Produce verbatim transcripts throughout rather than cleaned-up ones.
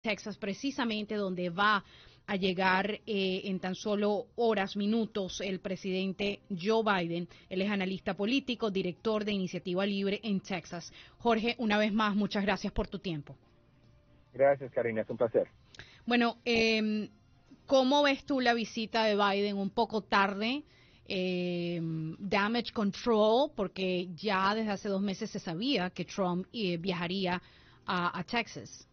Texas, precisamente donde va a llegar eh, en tan solo horas, minutos, el presidente Joe Biden. Él es analista político, director de Iniciativa Libre en Texas. Jorge, una vez más, muchas gracias por tu tiempo. Gracias, Karina, es un placer. Bueno, eh, ¿cómo ves tú la visita de Biden un poco tarde? Eh, damage control, porque ya desde hace dos meses se sabía que Trump eh, viajaría a, a Texas.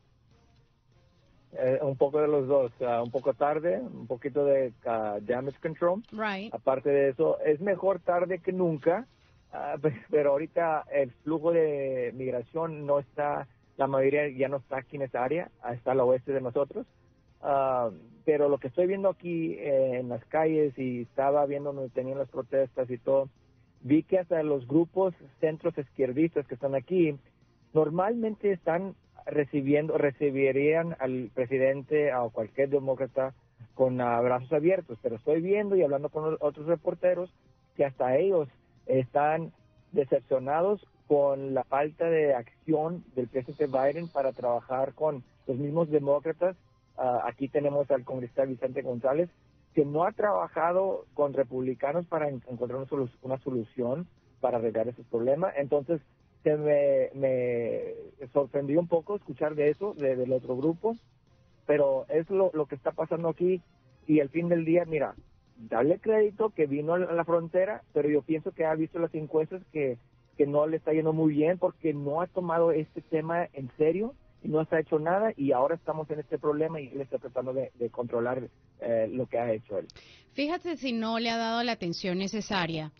Eh, un poco de los dos, uh, un poco tarde, un poquito de uh, damage control. Right. Aparte de eso, es mejor tarde que nunca, uh, pero ahorita el flujo de migración no está, la mayoría ya no está aquí en esa área, está al oeste de nosotros. Uh, pero lo que estoy viendo aquí eh, en las calles y estaba viendo donde tenían las protestas y todo, vi que hasta los grupos centros izquierdistas que están aquí normalmente están recibiendo, recibirían al presidente o cualquier demócrata con uh, brazos abiertos, pero estoy viendo y hablando con otros reporteros que hasta ellos están decepcionados con la falta de acción del presidente Biden para trabajar con los mismos demócratas. Uh, aquí tenemos al congresista Vicente González, que no ha trabajado con republicanos para en encontrar una, solu una solución para arreglar esos problemas. Entonces, se me, me sorprendió un poco escuchar de eso, de, del otro grupo, pero es lo, lo que está pasando aquí. Y al fin del día, mira, darle crédito que vino a la frontera, pero yo pienso que ha visto las encuestas que, que no le está yendo muy bien porque no ha tomado este tema en serio y no está hecho nada, y ahora estamos en este problema y él está tratando de, de controlar eh, lo que ha hecho él. Fíjate si no le ha dado la atención necesaria.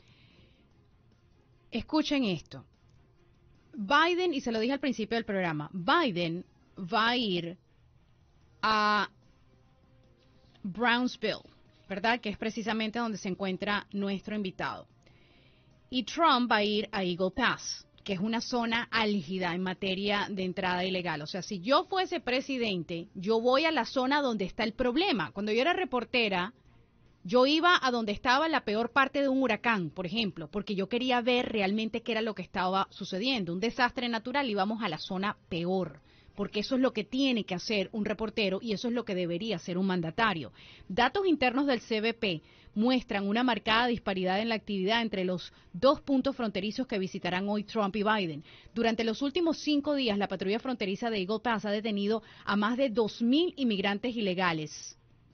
Escuchen esto. Biden, y se lo dije al principio del programa, Biden va a ir a Brownsville, ¿verdad? Que es precisamente donde se encuentra nuestro invitado. Y Trump va a ir a Eagle Pass, que es una zona álgida en materia de entrada ilegal. O sea, si yo fuese presidente, yo voy a la zona donde está el problema. Cuando yo era reportera, yo iba a donde estaba la peor parte de un huracán, por ejemplo, porque yo quería ver realmente qué era lo que estaba sucediendo. Un desastre natural, íbamos a la zona peor, porque eso es lo que tiene que hacer un reportero y eso es lo que debería hacer un mandatario. Datos internos del C B P muestran una marcada disparidad en la actividad entre los dos puntos fronterizos que visitarán hoy Trump y Biden. Durante los últimos cinco días, la patrulla fronteriza de Eagle Pass ha detenido a más de dos mil inmigrantes ilegales,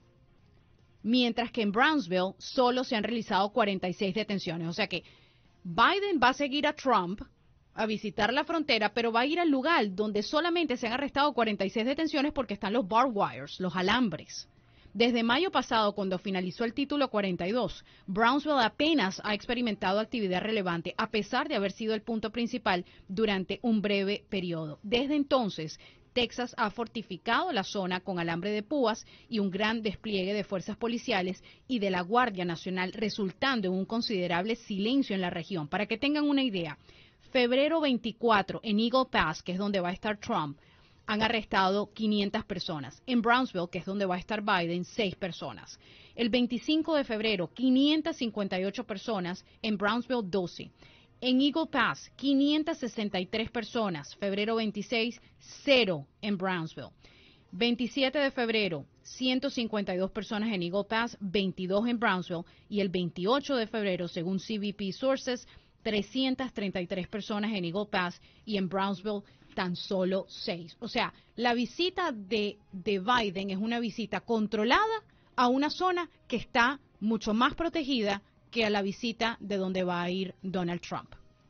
mientras que en Brownsville solo se han realizado cuarenta y seis detenciones. O sea que Biden va a seguir a Trump a visitar la frontera, pero va a ir al lugar donde solamente se han arrestado cuarenta y seis detenciones porque están los barbed wires, los alambres. Desde mayo pasado, cuando finalizó el título cuarenta y dos, Brownsville apenas ha experimentado actividad relevante, a pesar de haber sido el punto principal durante un breve periodo. Desde entonces, Texas ha fortificado la zona con alambre de púas y un gran despliegue de fuerzas policiales y de la Guardia Nacional, resultando en un considerable silencio en la región. Para que tengan una idea, febrero veinticuatro en Eagle Pass, que es donde va a estar Trump, han arrestado quinientas personas. En Brownsville, que es donde va a estar Biden, seis personas. El veinticinco de febrero, quinientas cincuenta y ocho personas. En Brownsville, doce. En Eagle Pass, quinientas sesenta y tres personas. Febrero veintiséis, cero en Brownsville. veintisiete de febrero, ciento cincuenta y dos personas en Eagle Pass, veintidós en Brownsville. Y el veintiocho de febrero, según C B P Sources, trescientas treinta y tres personas en Eagle Pass y en Brownsville tan solo seis. O sea, la visita de, de Biden es una visita controlada a una zona que está mucho más protegida que a la visita de donde va a ir Donald Trump.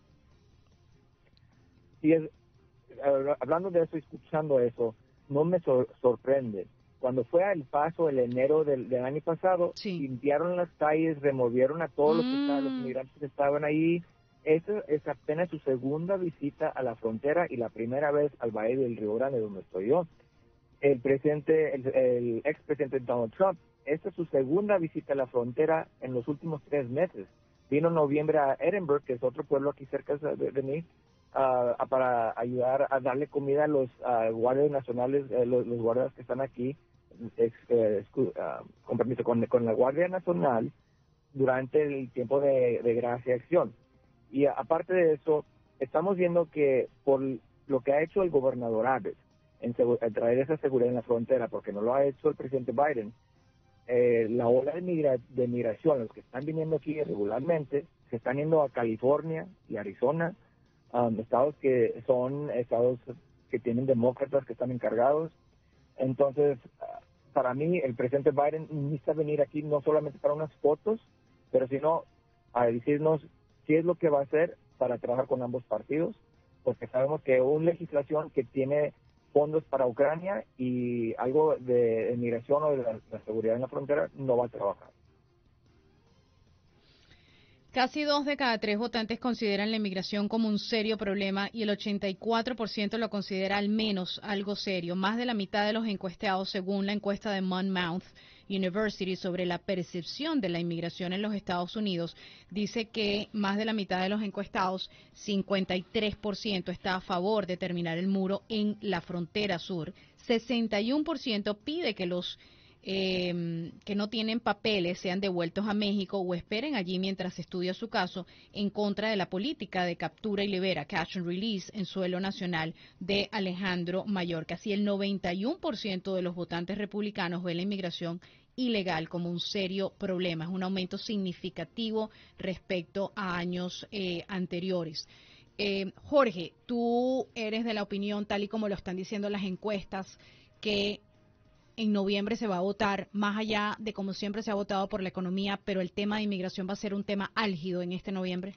Y es, hablando de eso, escuchando eso, no me sor sorprende. Cuando fue al paso el enero del, del año pasado, sí. limpiaron las calles, removieron a todos mm. los, que estaban, los inmigrantes que estaban ahí. Esa es apenas su segunda visita a la frontera y la primera vez al Valle del Río Grande, donde estoy yo. El presidente, el, el expresidente Donald Trump, esta es su segunda visita a la frontera en los últimos tres meses. Vino en noviembre a Edinburgh, que es otro pueblo aquí cerca de, de mí, uh, para ayudar a darle comida a los uh, guardias nacionales, uh, los, los guardias que están aquí, ex, eh, uh, con permiso, con, con la Guardia Nacional durante el tiempo de, de gracia y acción. Y aparte de eso, estamos viendo que por lo que ha hecho el gobernador Abbott, en, en traer esa seguridad en la frontera, porque no lo ha hecho el presidente Biden, eh, la ola de, migra de migración, los que están viniendo aquí regularmente, se están yendo a California y Arizona, um, estados que son estados que tienen demócratas que están encargados. Entonces, para mí, el presidente Biden necesita venir aquí no solamente para unas fotos, pero sino a decirnos qué es lo que va a hacer para trabajar con ambos partidos, porque sabemos que una legislación que tiene fondos para Ucrania y algo de inmigración o de la, la seguridad en la frontera no va a trabajar. Casi dos de cada tres votantes consideran la inmigración como un serio problema y el ochenta y cuatro por ciento lo considera al menos algo serio. Más de la mitad de los encuestados, según la encuesta de Monmouth University sobre la percepción de la inmigración en los Estados Unidos, dice que más de la mitad de los encuestados, cincuenta y tres por ciento, está a favor de terminar el muro en la frontera sur. sesenta y uno por ciento pide que los Eh, que no tienen papeles sean devueltos a México o esperen allí mientras se estudia su caso, en contra de la política de captura y libera, catch and release, en suelo nacional de Alejandro Mayorkas. Casi el noventa y uno por ciento de los votantes republicanos ven la inmigración ilegal como un serio problema. Es un aumento significativo respecto a años eh, anteriores. Eh, Jorge, tú eres de la opinión, tal y como lo están diciendo las encuestas, que en noviembre se va a votar, más allá de como siempre se ha votado por la economía, pero el tema de inmigración va a ser un tema álgido en este noviembre.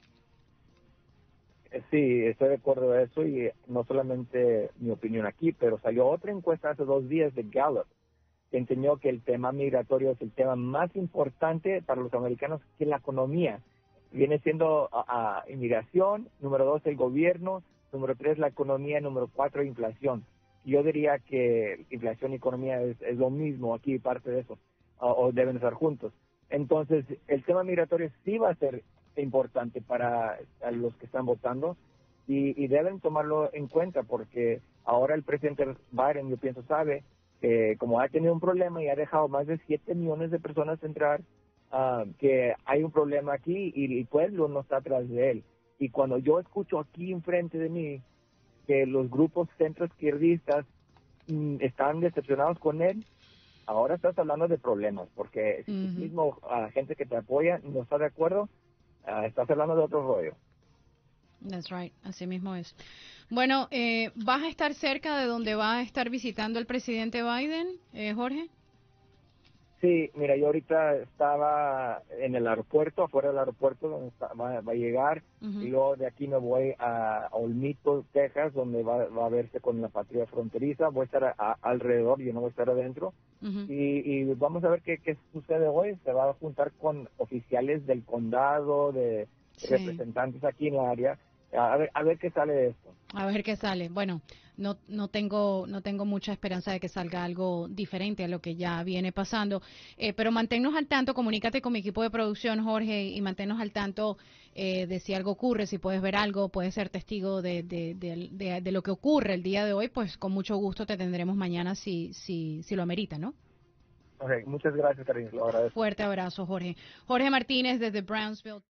Sí, estoy de acuerdo en eso y no solamente mi opinión aquí, pero salió otra encuesta hace dos días de Gallup que enseñó que el tema migratorio es el tema más importante para los americanos que la economía. Viene siendo a, a inmigración, número dos el gobierno, número tres la economía, número cuatro inflación. Yo diría que inflación y economía es, es lo mismo aquí, parte de eso, o, o deben estar juntos. Entonces, el tema migratorio sí va a ser importante para los que están votando y, y deben tomarlo en cuenta porque ahora el presidente Biden, yo pienso, sabe que como ha tenido un problema y ha dejado más de siete millones de personas entrar, uh, que hay un problema aquí y el pueblo no está atrás de él. Y cuando yo escucho aquí enfrente de mí que los grupos centroizquierdistas mm, están decepcionados con él, ahora estás hablando de problemas, porque si uh-huh. tú mismo, uh, gente que te apoya, no está de acuerdo, uh, estás hablando de otro rollo. That's right, así mismo es. Bueno, eh, ¿vas a estar cerca de donde va a estar visitando el presidente Biden, eh, Jorge? Sí, mira, yo ahorita estaba en el aeropuerto, afuera del aeropuerto, donde está, va, va a llegar, uh-huh. y luego de aquí me voy a Olmito, Texas, donde va, va a verse con la patrulla fronteriza. Voy a estar a, a, alrededor, yo no voy a estar adentro, uh-huh. y, y vamos a ver qué, qué sucede hoy. Se va a juntar con oficiales del condado, de sí. representantes aquí en la área, a ver, a ver qué sale de esto. A ver qué sale. Bueno, no no tengo no tengo mucha esperanza de que salga algo diferente a lo que ya viene pasando, eh, pero manténnos al tanto, comunícate con mi equipo de producción, Jorge, y manténnos al tanto eh, de si algo ocurre, si puedes ver algo, puedes ser testigo de, de, de, de, de lo que ocurre el día de hoy, pues con mucho gusto te tendremos mañana si, si, si lo amerita, ¿no? Ok, muchas gracias, Karine, lo agradezco. Fuerte abrazo, Jorge. Jorge Martínez desde Brownsville.